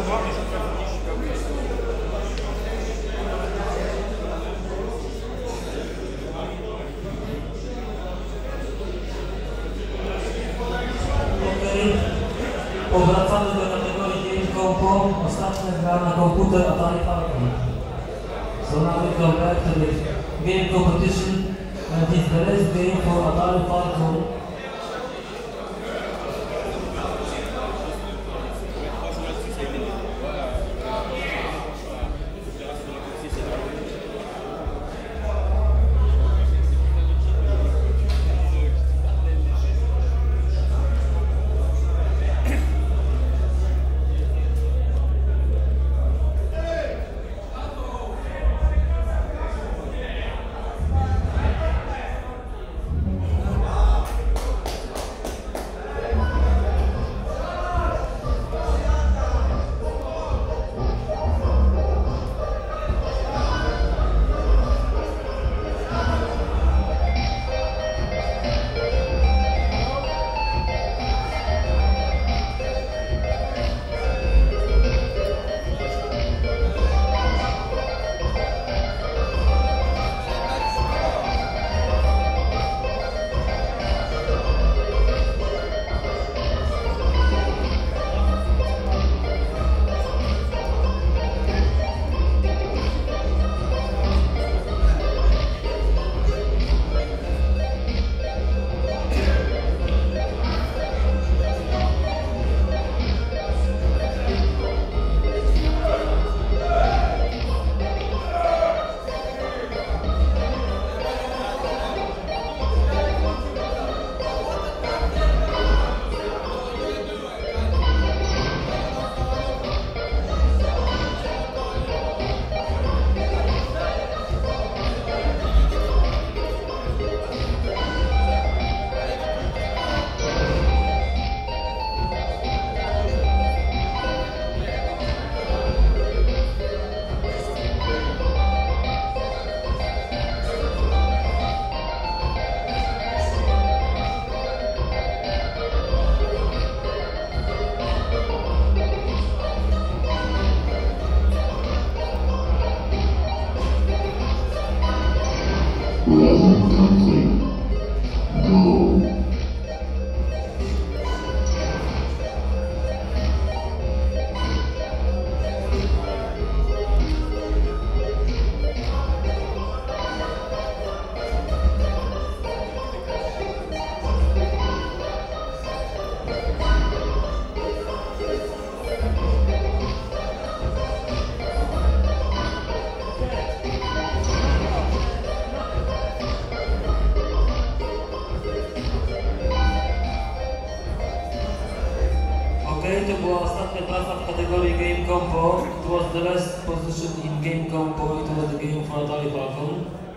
Powracamy do kategorii Game Compo. Ostatnia gra na komputer Atari Falcon. So now we go back to the game competition, and it's the last game for Atari Falcon. Level complete. Go. To była ostatnia praca w kategorii Game Compo. It was the last position in Game Compo. It was the game for Atari Falcon.